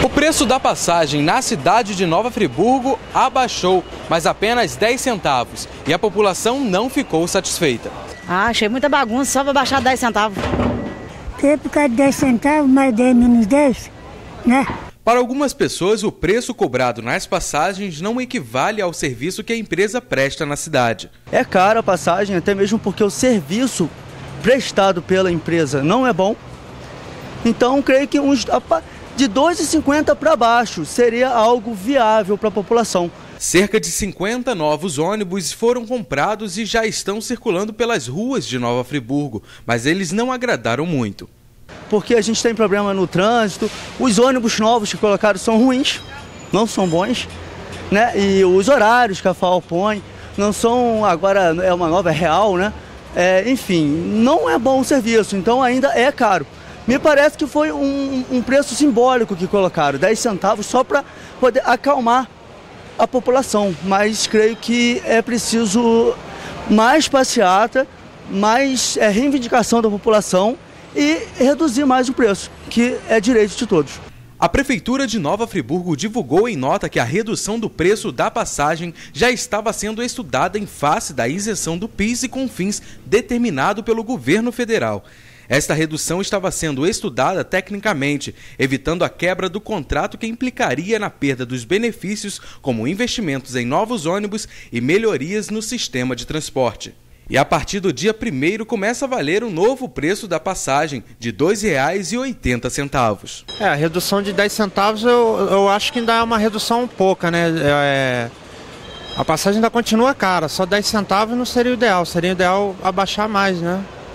preço da passagem na cidade de Nova Friburgo abaixou, mas apenas 10 centavos, e a população não ficou satisfeita. Achei muita bagunça, só para baixar 10 centavos. Por causa de 10 centavos, mais 10 menos 10, né? Para algumas pessoas, o preço cobrado nas passagens não equivale ao serviço que a empresa presta na cidade. É caro a passagem, até mesmo porque o serviço prestado pela empresa não é bom. Então, creio que de R$ 2,50 para baixo seria algo viável para a população. Cerca de 50 novos ônibus foram comprados e já estão circulando pelas ruas de Nova Friburgo, mas eles não agradaram muito. Porque a gente tem problema no trânsito, os ônibus novos que colocaram são ruins, não são bons, né? E os horários que a FAO põe não são, agora é uma nova, é real, né? Enfim, não é bom o serviço, então ainda é caro. Me parece que foi um preço simbólico que colocaram, 10 centavos só para poder acalmar a população, mas creio que é preciso mais passeata, mais reivindicação da população e reduzir mais o preço, que é direito de todos. A Prefeitura de Nova Friburgo divulgou em nota que a redução do preço da passagem já estava sendo estudada em face da isenção do PIS e CONFINS determinado pelo governo federal. Esta redução estava sendo estudada tecnicamente, evitando a quebra do contrato que implicaria na perda dos benefícios, como investimentos em novos ônibus e melhorias no sistema de transporte. E a partir do dia 1º começa a valer o novo preço da passagem, de R$ 2,80. A redução de 10 centavos eu acho que ainda é uma redução pouca, né? A passagem ainda continua cara, só 10 centavos não seria o ideal, seria o ideal abaixar mais, né?